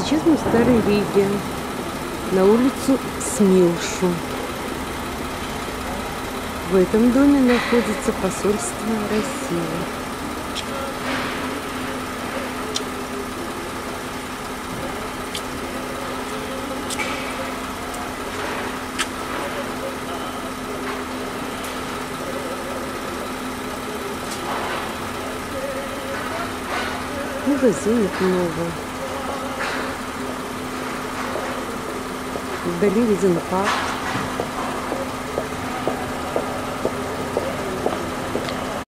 Сейчас мы в Старой Риге, на улицу Смилшу. В этом доме находится посольство России. Магазинов много. Вдали виден парк.